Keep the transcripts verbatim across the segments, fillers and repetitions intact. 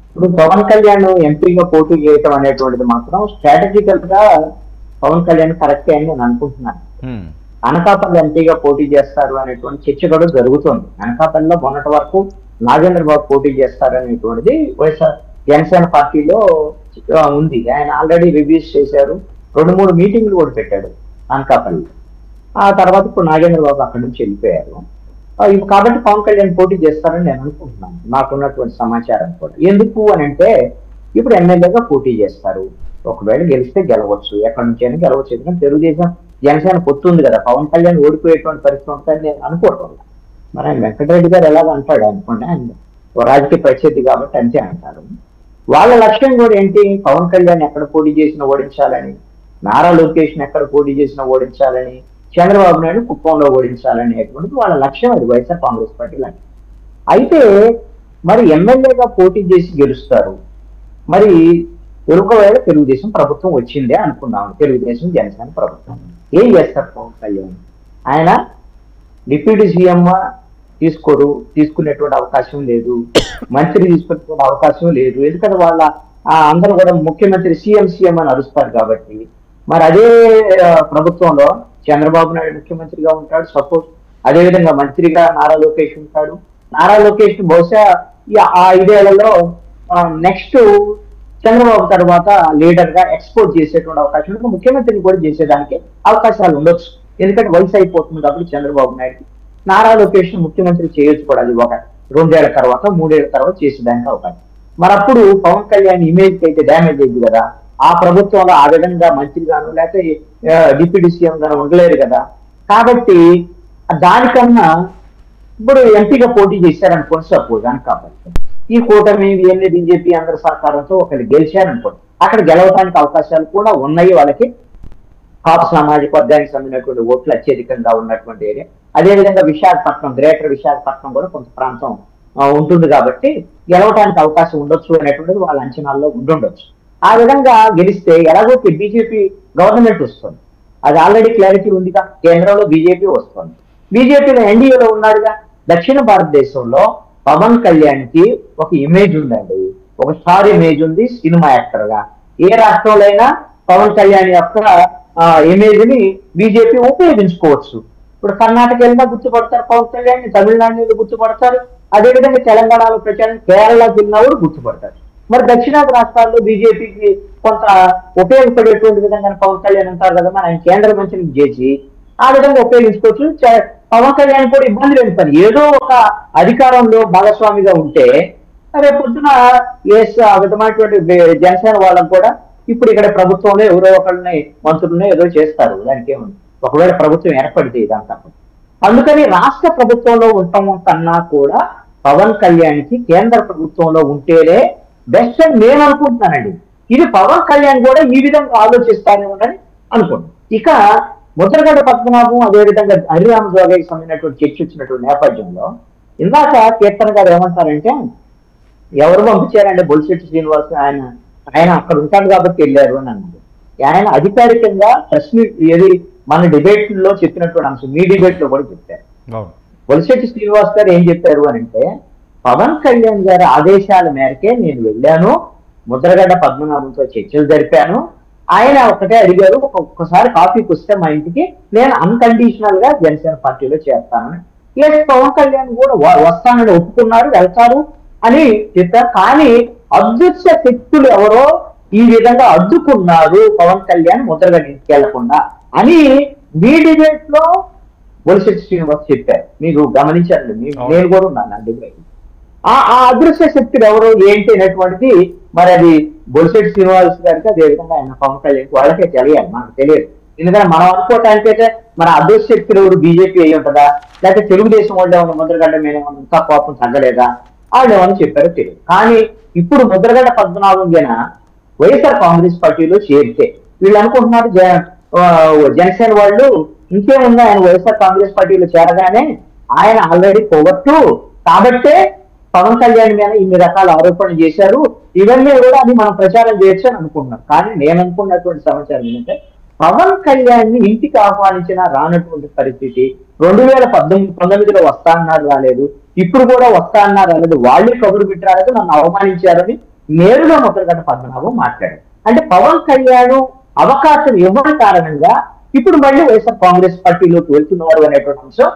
ఇప్పుడు పవన్ కళ్యాణ్ ఎంపీగా పోటీ చేయటం అనేటువంటిది మాత్రం స్ట్రాటజికల్ గా పవన్ కళ్యాణ్ కరెక్టే అని నేను అనుకుంటున్నాను. హ్మ్. అనకాపల్లి ఎంపీగా పోటీ చేస్తారు అనేటువంటి చర్చ కూడా జరుగుతోంది. అనకాపల్లిలో మొన్నటి వరకు నాగేంద్ర బాబు పోటీ చేస్తారు అనేటువంటిది వైఎస్ఆర్ జనసేన పార్టీలో ఆ, ఉంది. ఆయన ఆల్రెడీ రివ్యూస్ చేశారు, రెండు మూడు మీటింగ్లు కూడా పెట్టాడు అనకాపల్లి. ఆ తర్వాత ఇప్పుడు నాగేంద్ర బాబు అక్కడి నుంచి వెళ్ళిపోయారు. ఆ, ఇవి కాబట్టి పవన్ కళ్యాణ్ పోటీ చేస్తారని నేను అనుకుంటున్నాను, నాకున్నటువంటి సమాచారం కూడా. ఎందుకు అని అంటే ఇప్పుడు ఎమ్మెల్యేగా పోటీ చేస్తారు, ఒకవేళ గెలిస్తే గెలవచ్చు, ఎక్కడి నుంచి అయినా గెలవచ్చు. ఎందుకంటే తెలుగుదేశం జనసేన పొత్తుంది కదా, పవన్ కళ్యాణ్ ఓడిపోయేటువంటి పరిస్థితి ఉంటుందని నేను అనుకోవటం. మరి ఆయన వెంకటరెడ్డి గారు ఎలాగ అంటాడు అనుకోండి, ఆయన ఓ రాజకీయ ప్రత్యర్థి కాబట్టి అంతే అంటారు. వాళ్ళ లక్ష్యం కూడా ఏంటి, పవన్ కళ్యాణ్ ఎక్కడ పోటీ చేసినా ఓడించాలని, నారా లోకేష్ ఎక్కడ పోటీ చేసినా ఓడించాలని, చంద్రబాబు నాయుడు కుప్పంలో ఓడించాలనేటువంటిది వాళ్ళ లక్ష్యం. అది వైఎస్ఆర్ కాంగ్రెస్ పార్టీ లక్ష్యం. అయితే మరి ఎమ్మెల్యేగా పోటీ చేసి గెలుస్తారు, మరి ఒకవేళ తెలుగుదేశం ప్రభుత్వం వచ్చిందే అనుకుందాం, తెలుగుదేశం జనసేన ప్రభుత్వం ఏం చేస్తారు పవన్ కళ్యాణ్? ఆయన డిప్యూటీ సీఎం తీసుకోరు, తీసుకునేటువంటి అవకాశం లేదు, మంత్రి తీసుకునే అవకాశం లేదు. ఎందుకంటే వాళ్ళ ఆ, అందరూ కూడా ముఖ్యమంత్రి సీఎం సీఎం అని అరుస్తారు కాబట్టి. మరి అదే ఆ, ప్రభుత్వంలో చంద్రబాబు నాయుడు ముఖ్యమంత్రిగా ఉంటాడు సపోజ్, అదేవిధంగా మంత్రిగా నారా లోకేష్ ఉంటాడు. నారా లోకేష్ బహుశా ఈ ఆ ఐదేళ్లలో నెక్స్ట్ చంద్రబాబు తర్వాత లీడర్ గా ఎక్స్పోర్ట్ చేసేటువంటి అవకాశం ఉంది, ముఖ్యమంత్రిని కూడా చేసేదానికి అవకాశాలు ఉండొచ్చు. ఎందుకంటే వయసు అయిపోతుంది కాబట్టి చంద్రబాబు నాయుడు నారా లోకేష్ ముఖ్యమంత్రి చేయొచ్చు కూడా, అది ఒక రెండేళ్ల తర్వాత మూడేళ్ల తర్వాత చేసేదానికి అవకాశం. మరి అప్పుడు పవన్ కళ్యాణ్ ఇమేజ్ కి అయితే డ్యామేజ్ అయింది కదా, ఆ ప్రభుత్వంలో ఆ విధంగా మంత్రిగాను లేకపోతే డిప్యూటీ సీఎం గాను ఉండలేరు కదా. కాబట్టి దానికన్నా ఇప్పుడు ఎంపీగా పోటీ చేశారనుకోండి సపోజ్ అనకాపల్లి, ఈ కూటమి ఇవన్నీ బీజేపీ అందరి సహకారంతో ఒకరు గెలిచారనుకోండి, అక్కడ గెలవడానికి అవకాశాలు కూడా ఉన్నాయి వాళ్ళకి. కాపు సామాజిక వర్గానికి చెందినటువంటి ఓట్లు అత్యధికంగా ఉన్నటువంటి ఏరియా, అదేవిధంగా విశాఖపట్నం గ్రేటర్ విశాఖపట్నం కూడా కొంత ప్రాంతం ఆ, ఉంటుంది కాబట్టి గెలవడానికి అవకాశం ఉండొచ్చు అనేటువంటిది వాళ్ళ అంచనాల్లో ఉండుండొచ్చు. ఆ విధంగా గెలిస్తే ఎలాగో బీజేపీ గవర్నమెంట్ వస్తుంది, అది ఆల్రెడీ క్లారిటీ ఉందిగా, కేంద్రంలో బీజేపీ వస్తుంది, బీజేపీలో ఎన్డీఏలో ఉన్నాడుగా. దక్షిణ భారతదేశంలో పవన్ కళ్యాణ్ కి ఒక ఇమేజ్ ఉందండి, ఒక స్టార్ ఇమేజ్ ఉంది సినిమా యాక్టర్ గా. ఏ రాష్ట్రంలో అయినా పవన్ కళ్యాణ్ యొక్క ఇమేజ్ ని బీజేపీ ఉపయోగించుకోవచ్చు. ఇప్పుడు కర్ణాటక వెళ్ళినా గుర్తుపడతారు పవన్ కళ్యాణ్, తమిళనాడు గుర్తుపడతారు, అదేవిధంగా తెలంగాణలో ప్రచారం కేరళకి వెళ్ళినా కూడా గుర్తుపడతారు. మరి దక్షిణాది రాష్ట్రాల్లో బీజేపీకి కొంత ఉపయోగపడేటువంటి విధంగా పవన్ కళ్యాణ్ అంటారు కదా, మన ఆయన కేంద్ర మంత్రిని చేసి ఆ విధంగా ఉపయోగించుకోవచ్చు. పవన్ కళ్యాణ్ కూడా ఇబ్బంది లేని పని, ఏదో ఒక అధికారంలో భాగస్వామిగా ఉంటే రేపు పొద్దున ఎస్ ఆ విధమైనటువంటి జనసేన వాళ్ళకు కూడా ఇప్పుడు ఇక్కడ ప్రభుత్వంలో ఎవరో ఒకరిని మంత్రులను ఏదో చేస్తారు, దానికి ఏముంది, ఒకవేళ ప్రభుత్వం ఏర్పడితే ఇదంతా. అందుకని రాష్ట్ర ప్రభుత్వంలో ఉండటం కన్నా కూడా పవన్ కళ్యాణ్ కి కేంద్ర ప్రభుత్వంలో ఉంటేనే బెస్ట్ అని నేను అనుకుంటున్నానండి. ఇది పవన్ కళ్యాణ్ కూడా ఈ విధంగా ఆలోచిస్తానేమోనని అనుకుంటున్నాను. ఇక ముద్రగడ్డ పద్మనాభం అదేవిధంగా హరిరామ జోగయ్యకి సంబంధించినటువంటి చర్చ వచ్చినటువంటి నేపథ్యంలో ఇందాక కీర్తన గారు ఏమంటారంటే, ఎవరు పంపించారంటే బొలిశెట్టి శ్రీనివాస్, ఆయన ఆయన అక్కడ ఉంటాడు కాబట్టి వెళ్ళారు అని అన్నారు. ఆయన అధికారికంగా ప్రెస్ మీట్ ఏది మన డిబేట్ లో చెప్పినటువంటి అంశం మీ డిబేట్ లో కూడా చెప్పారు. బొలిశెట్టి శ్రీనివాస్ గారు ఏం చెప్పారు అని అంటే, పవన్ కళ్యాణ్ గారి ఆదేశాల మేరకే నేను వెళ్ళాను, ముద్రగడ్డ పద్మనాభంతో చర్చలు జరిపాను, ఆయన ఒకటే అడిగారు ఒక్కసారి కాఫీకి వస్తే మా ఇంటికి నేను అన్కండిషనల్ గా జనసేన పార్టీలో చేస్తానని. లేదు పవన్ కళ్యాణ్ కూడా వస్తానని ఒప్పుకున్నారు, వెళ్తారు అని చెప్పారు. కానీ అదృశ్య శక్తులు ఎవరో ఈ విధంగా అడ్డుకున్నారు పవన్ కళ్యాణ్ ముద్రగడ్డ ఇంటికి వెళ్లకుండా అని మీ డిబేట్ లో బొలిశెట్టి శ్రీనివాస్ చెప్పారు. మీరు గమనించండి, నేను కూడా ఉన్నాను ఆ డిబేట్. ఆ ఆ అదృశ్య శక్తులు ఎవరు ఏంటి అనేటువంటిది మరి అది బొలిశెట్టి శ్రీనివాస్ గారికి అదేవిధంగా ఆయన పవన్ కళ్యాణ్ వాళ్ళకే తెలియాలి, మనకు తెలియదు. ఎందుకంటే మనం అనుకోవటానికైతే మన అదృశ్య శక్తులు ఎవరు బీజేపీ అయి ఉంటుందా, లేకపోతే తెలుగుదేశం వాళ్ళు ఏమన్నా ముద్రగడ్డ మీద ఇంకా కోపం తగ్గలేదా, వాళ్ళు ఏమని చెప్పారో తెలియదు. కానీ ఇప్పుడు ముద్రగడ్డ పద్మనాభం జన వైఎస్ఆర్ కాంగ్రెస్ పార్టీలో చేరితే వీళ్ళు అనుకుంటున్నారు జనసేన వాళ్ళు ఇంకేముంది, ఆయన వైఎస్ఆర్ కాంగ్రెస్ పార్టీలో చేరగానే ఆయన ఆల్రెడీ పోగొట్టు కాబట్టే పవన్ కళ్యాణ్ మీద ఇన్ని రకాల ఆరోపణలు చేశారు, ఇవన్నీ కూడా అది మనం ప్రచారం చేయొచ్చు అని అనుకుంటున్నాం. కానీ నేను అనుకున్నటువంటి సమాచారం ఏంటంటే, పవన్ కళ్యాణ్ ని ఇంటికి ఆహ్వానించిన రానటువంటి పరిస్థితి. రెండు వేల పద్దెనిమిది పంతొమ్మిదిలో వస్తా అన్నారు రాలేదు, ఇప్పుడు కూడా వస్తా అన్నారు రాలేదు, వాళ్ళే కబురు పెట్టి రాలేదు, నన్ను అవమానించారని నేరుగా ముద్రగడ్డ పద్మనాభం మాట్లాడారు. అంటే పవన్ కళ్యాణ్ అవకాశం ఇవ్వని కారణంగా ఇప్పుడు మళ్ళీ వైఎస్ఆర్ కాంగ్రెస్ పార్టీలోకి వెళ్తున్నారు అనేటువంటి అంశం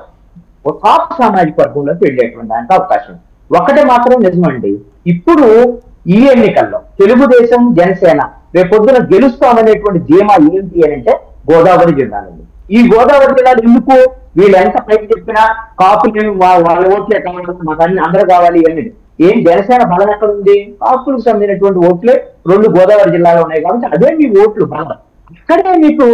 కాపు సామాజిక వర్గంలోకి వెళ్ళేటువంటి దానికి అవకాశం. ఒకటి మాత్రం నిజమండి, ఇప్పుడు ఈ ఎన్నికల్లో తెలుగుదేశం జనసేన రేపొద్దున గెలుస్తామనేటువంటి ధీమా ఏంటి అని అంటే గోదావరి జిల్లాలో. ఈ గోదావరి జిల్లాలో ఎందుకు వీళ్ళు ఎంత పైకి చెప్పినా కాపులు వాళ్ళ ఓట్లే కావాలి, మాకు అన్ని అందరూ కావాలి అనేది ఏం జనసేన బలం ఎక్కడ ఉంది? కాపులకు సంబంధించినటువంటి ఓట్లే రెండు గోదావరి జిల్లాలో ఉన్నాయి కాబట్టి అదే మీ ఓట్లు బలం. ఇక్కడే మీకు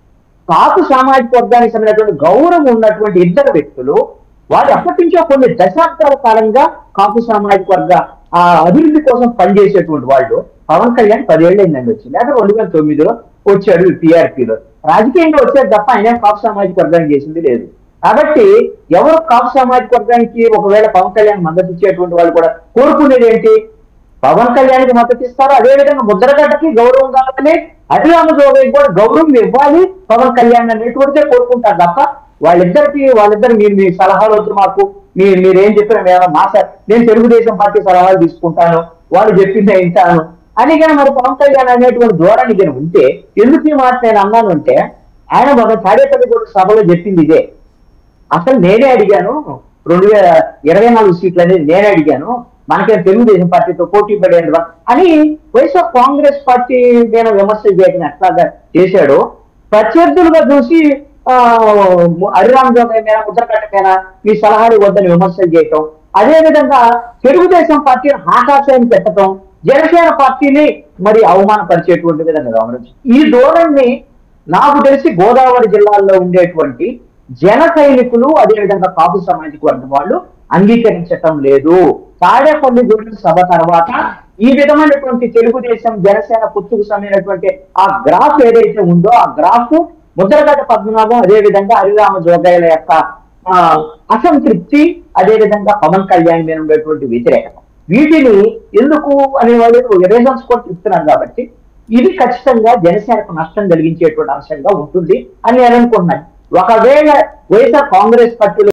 కాపు సామాజిక వర్గానికి సంబంధించినటువంటి గౌరవం ఉన్నటువంటి ఇద్దరు వ్యక్తులు వారు ఎప్పటి నుంచో కొన్ని దశాబ్దాల కాలంగా కాపు సామాజిక వర్గ ఆ అభివృద్ధి కోసం పనిచేసేటువంటి వాళ్ళు. పవన్ కళ్యాణ్ పదేళ్ళు అయిందండి వచ్చింది, లేదా రెండు వేల తొమ్మిదిలో వచ్చాడు టీఆర్పీలో, రాజకీయంగా వచ్చాడు తప్ప ఆయన కాపు సామాజిక వర్గానికి చేసింది లేదు. కాబట్టి ఎవరు కాపు సామాజిక వర్గానికి ఒకవేళ పవన్ కళ్యాణ్ మద్దతు ఇచ్చేటువంటి వాళ్ళు కూడా కోరుకునేది ఏంటి? పవన్ కళ్యాణ్కి మద్దతు ఇస్తారు, అదేవిధంగా ముద్రగడ్డకి గౌరవం కావాలి, అధిరామ జోగయ్యకి కూడా గౌరవం ఇవ్వాలి పవన్ కళ్యాణ్ అనేటువంటిదే కోరుకుంటారు తప్ప వాళ్ళిద్దరికి వాళ్ళిద్దరు మీరు మీ సలహాలు వద్దు మాకు, మీరు మీరేం చెప్పినా మేము మా సార్ నేను తెలుగుదేశం పార్టీ సలహాలు తీసుకుంటాను, వాళ్ళు చెప్పిందే వింటాను అని కానీ మరి పవన్ కళ్యాణ్ అనేటువంటి ధోరణి కానీ ఉంటే ఎందుకు ఈ మాట నేను అన్నాను అంటే ఆయన మన తాడేపల్లి కూడా సభలో చెప్పింది ఇదే. అసలు నేనే అడిగాను రెండు వేల ఇరవై నాలుగు సీట్లు అనేది నేనే అడిగాను, మనకేం తెలుగుదేశం పార్టీతో పోటీ పడేది అని వైఎస్ఆర్ కాంగ్రెస్ పార్టీ నేను విమర్శలు చేయడం ఎట్లాగా చేశాడో ప్రత్యర్థులుగా చూసి ఆ హరిరామ్ జోగయ్య మీద ముద్రగడ్డ మీద మీ సలహాలు వద్దని విమర్శలు చేయటం, అదే విధంగా తెలుగుదేశం పార్టీని ఆకాశాన్ని పెట్టడం, జనసేన పార్టీని మరి అవమానపరిచేటువంటి విధంగా గమనించి ఈ ధోరణిని నాకు తెలిసి గోదావరి జిల్లాల్లో ఉండేటువంటి జన సైనికులు అదేవిధంగా కాపు సామాజిక వర్గం వాళ్ళు అంగీకరించటం లేదు. తాడేపల్లి గురించి సభ తర్వాత ఈ విధమైనటువంటి తెలుగుదేశం జనసేన పొత్తుకు సంబంధించినటువంటి ఆ గ్రాఫ్ ఏదైతే ఉందో ఆ గ్రాఫ్ ముద్రగడ్డ పద్మనాభం అదేవిధంగా హరిరామ జోగయ్యల యొక్క అసంతృప్తి అదేవిధంగా పవన్ కళ్యాణ్ మీద ఉండేటువంటి వ్యతిరేకత వీటిని ఎందుకు అనేవాళ్ళు రీజన్స్ కూడా చెప్తున్నారు. కాబట్టి ఇది ఖచ్చితంగా జనసేనకు నష్టం కలిగించేటువంటి అంశంగా ఉంటుంది అని నేను అనుకుంటున్నాను. ఒకవేళ వైఎస్ఆర్ కాంగ్రెస్ పార్టీలో